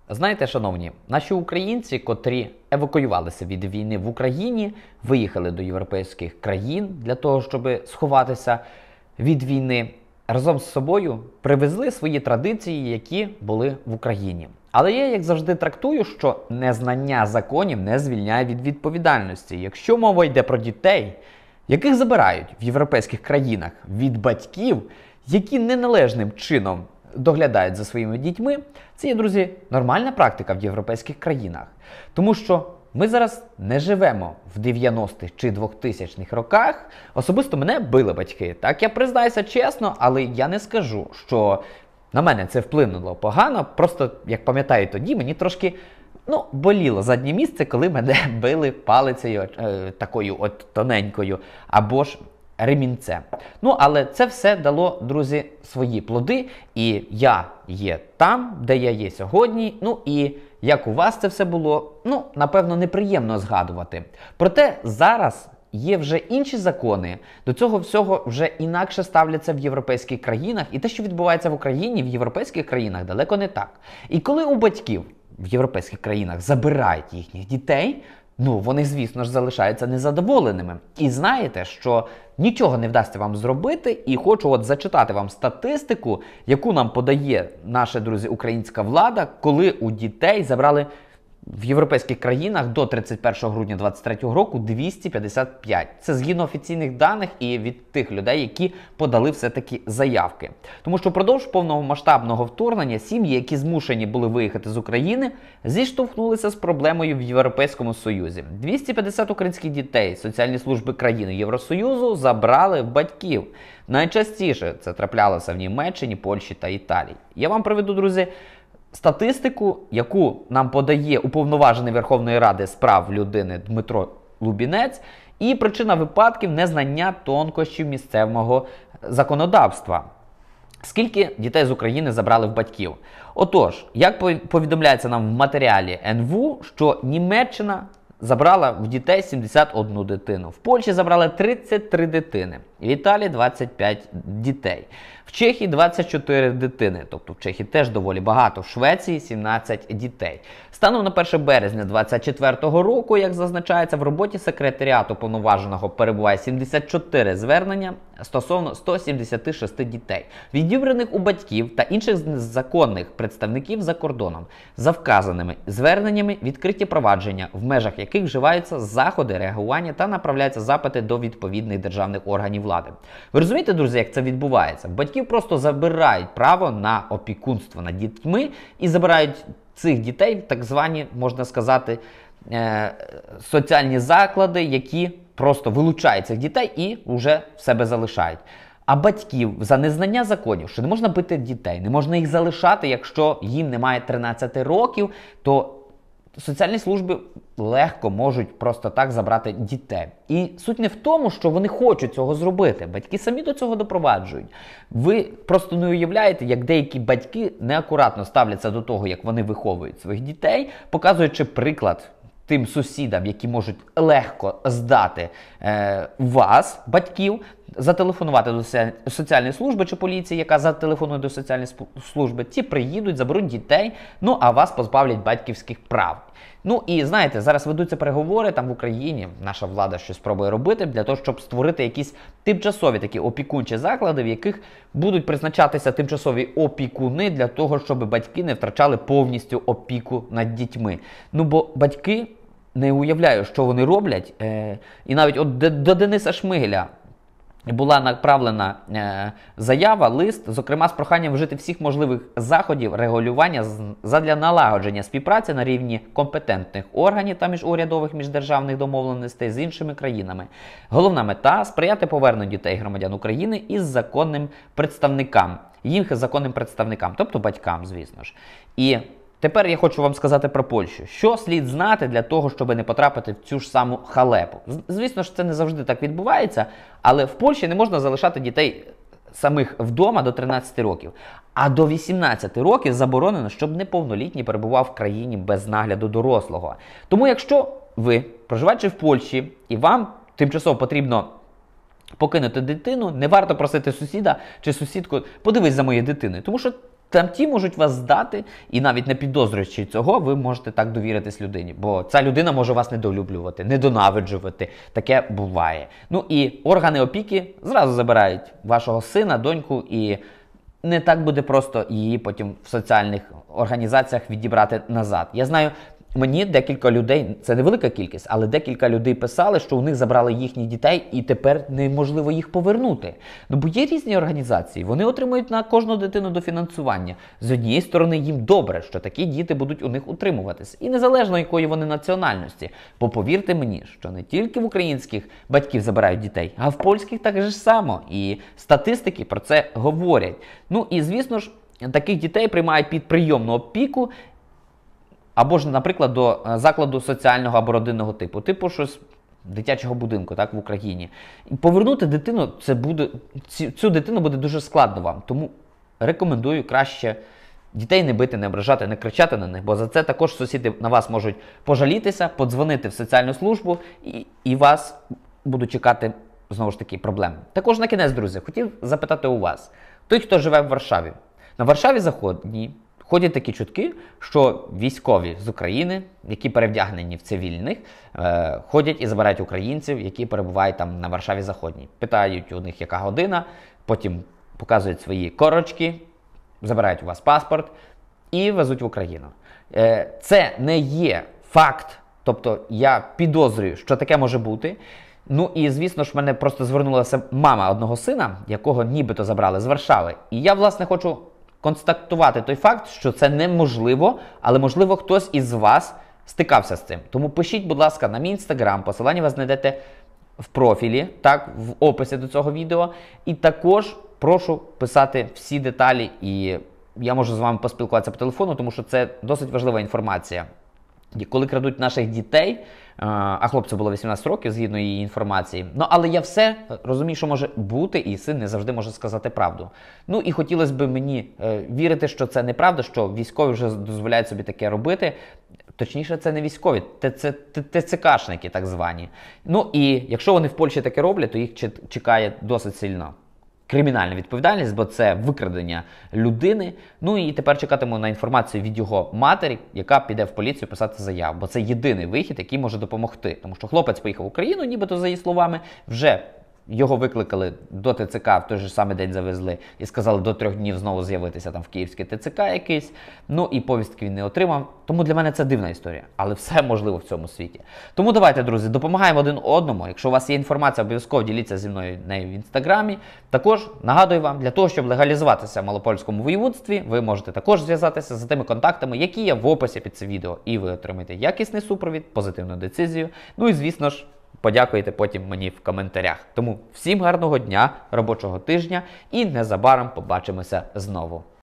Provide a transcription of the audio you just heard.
Знаєте, шановні, наші українці, котрі евакуювалися від війни в Україні, виїхали до європейських країн для того, щоб сховатися від війни, разом з собою привезли свої традиції, які були в Україні. Але я, як завжди, трактую, що незнання законів не звільняє від відповідальності. Якщо мова йде про дітей, яких забирають в європейських країнах від батьків, які неналежним чином доглядають за своїми дітьми, це є, друзі, нормальна практика в європейських країнах. Тому що ми зараз не живемо в 90-х чи 2000-х роках. Особисто мене били батьки. Так, я признаюся чесно, але я не скажу, що на мене це вплинуло погано. Просто, як пам'ятаю тоді, мені трошки боліло заднє місце, коли мене били палицею такою от тоненькою, або ж ремінцем. Але це все дало, друзі, свої плоди, і я є там, де я є сьогодні, і як у вас це все було, напевно, неприємно згадувати. Проте зараз є вже інші закони, до цього всього вже інакше ставляться в європейських країнах, і те, що відбувається в Україні, в європейських країнах далеко не так. І коли у батьків в європейських країнах забирають їхніх дітей, вони, звісно ж, залишаються незадоволеними. І знаєте, що нічого не вдасться вам зробити, і хочу зачитати вам статистику, яку нам подає наша, друзі, українська влада, коли у дітей забрали в європейських країнах до 31 грудня 2023 року 255. Це згідно офіційних даних і від тих людей, які подали все-таки заявки. Тому що впродовж повномасштабного вторгнення сім'ї, які змушені були виїхати з України, зіштовхнулися з проблемою в Європейському Союзі. 250 українських дітей соціальні служби країн Євросоюзу забрали в батьків. Найчастіше це траплялося в Німеччині, Польщі та Італії. Я вам приведу, друзі, статистику, яку нам подає уповноважений Верховної Ради з прав людини Дмитро Лубінець, і причина випадків – незнання тонкощів місцевого законодавства. Скільки дітей з України забрали в батьків? Отож, як повідомляється нам в матеріалі НВУ, що Німеччина забрала в дітей 71 дитину, в Польщі забрали 33 дитини, в Італії 25 дітей, в Чехії 24 дитини, тобто в Чехії теж доволі багато, в Швеції 17 дітей. Станом на 1 березня 2024 року, як зазначається, в роботі секретаріату повноваженого перебуває 74 звернення стосовно 176 дітей, відібраних у батьків та інших законних представників за кордоном. За вказаними зверненнями відкриті провадження, в межах яких вживаються заходи реагування та направляються запити до відповідних державних органів влади. Ви розумієте, друзі, як це відбувається? Батьків просто забирають право на опікунство над дітьми і забирають цих дітей в так звані, можна сказати, соціальні заклади, які просто вилучають цих дітей і вже в себе залишають. А батьків за незнання законів, що не можна бити дітей, не можна їх залишати, якщо їм немає 13 років, то соціальні служби легко можуть просто так забрати дітей. І суть не в тому, що вони хочуть цього зробити. Батьки самі до цього допроваджують. Ви просто не уявляєте, як деякі батьки неакуратно ставляться до того, як вони виховують своїх дітей, показуючи приклад тим сусідам, які можуть легко здати вас, батьків, зателефонувати до соціальної служби чи поліції, яка зателефонує до соціальної служби, ті приїдуть, заберуть дітей, а вас позбавлять батьківських прав. І знаєте, зараз ведуться переговори там в Україні, наша влада щось пробує робити для того, щоб створити якісь тимчасові такі опікунчі заклади, в яких будуть призначатися тимчасові опікуни для того, щоб батьки не втрачали повністю опіку над дітьми. Бо батьки не уявляють, що вони роблять. І навіть до Дениса Шмигаля була направлена заява, лист, зокрема з проханням вжити всіх можливих заходів регулювання задля налагодження співпраці на рівні компетентних органів та міжурядових міждержавних домовленостей з іншими країнами. Головна мета – сприяти поверненню дітей громадян України із законним представникам, їх законним представникам, тобто батькам, звісно ж. І тепер я хочу вам сказати про Польщу. Що слід знати для того, щоб не потрапити в цю ж саму халепу? Звісно ж, це не завжди так відбувається, але в Польщі не можна залишати дітей самих вдома до 13 років. А до 18 років заборонено, щоб неповнолітній перебував в країні без нагляду дорослого. Тому якщо ви, проживаючи в Польщі, і вам тимчасово потрібно покинути дитину, не варто просити сусіда чи сусідку: подивись за моєю дитиною. Тому що Там ті можуть вас здати, і навіть не підозрюючи цього, ви можете так довіритись людині. Бо ця людина може вас недолюблювати, недонавиджувати. Таке буває. Ну і органи опіки зразу забирають вашого сина, доньку, і не так буде просто її потім в соціальних організаціях відібрати назад. Я знаю, мені декілька людей, це невелика кількість, але декілька людей писали, що у них забрали їхніх дітей і тепер неможливо їх повернути. Ну бо є різні організації, вони отримують на кожну дитину дофінансування. З однієї сторони їм добре, що такі діти будуть у них утримуватись. І незалежно якої вони національності. Бо повірте мені, що не тільки в українських батьків забирають дітей, а в польських так же само. І статистики про це говорять. Ну і звісно ж, таких дітей приймають під прийомну опіку, або ж, наприклад, до закладу соціального або родинного типу. Типу щось дитячого будинку, так, в Україні. І повернути дитину, цю дитину буде дуже складно вам. Тому рекомендую краще дітей не бити, не ображати, не кричати на них, бо за це також сусіди на вас можуть пожалітися, подзвонити в соціальну службу і вас будуть чекати, знову ж таки, проблеми. Також на кінець, друзі, хотів запитати у вас. Той, хто живе в Варшаві. На Варшаві Заходній ходять такі чутки, що військові з України, які перевдягнені в цивільних, ходять і забирають українців, які перебувають там на Варшаві Заходній. Питають у них, яка година, потім показують свої корочки, забирають у вас паспорт і везуть в Україну. Це не є факт, тобто я підозрюю, що таке може бути. Ну і, звісно ж, в мене просто звернулася мама одного сина, якого нібито забрали з Варшави. І я, власне, хочу констатувати той факт, що це неможливо, але, можливо, хтось із вас стикався з цим. Тому пишіть, будь ласка, на мій інстаграм, посилання ви знайдете в профілі, так, в описі до цього відео. І також прошу писати всі деталі, і я можу з вами поспілкуватися по телефону, тому що це досить важлива інформація. Коли крадуть наших дітей, а хлопцю було 18 років, згідно її інформації. Ну, але я все розумію, що може бути, і син не завжди може сказати правду. Ну, і хотілося б мені вірити, що це неправда, що військові вже дозволяють собі таке робити. Точніше, це не військові, це ТЦКшники так звані. Ну, і якщо вони в Польщі таке роблять, то їх чекає досить сильно кримінальна відповідальність, бо це викрадення людини. Ну і тепер чекатиму на інформацію від його матері, яка піде в поліцію писати заяву. Бо це єдиний вихід, який може допомогти. Тому що хлопець поїхав в Україну, нібито за її словами, вже його викликали до ТЦК, в той же самий день завезли і сказали до 3 днів знову з'явитися там в київське ТЦК якийсь. Ну і повістки він не отримав. Тому для мене це дивна історія. Але все можливо в цьому світі. Тому давайте, друзі, допомагаємо один одному. Якщо у вас є інформація, обов'язково діліться зі мною нею в інстаграмі. Також нагадую вам, для того, щоб легалізуватися в Малопольському воєводстві, ви можете також зв'язатися за тими контактами, які є в описі під це відео. І ви отримаєте якісний супровід, позитивну децизію. Ну і, звісно ж, подякуйте потім мені в коментарях. Тому всім гарного дня, робочого тижня і незабаром побачимося знову.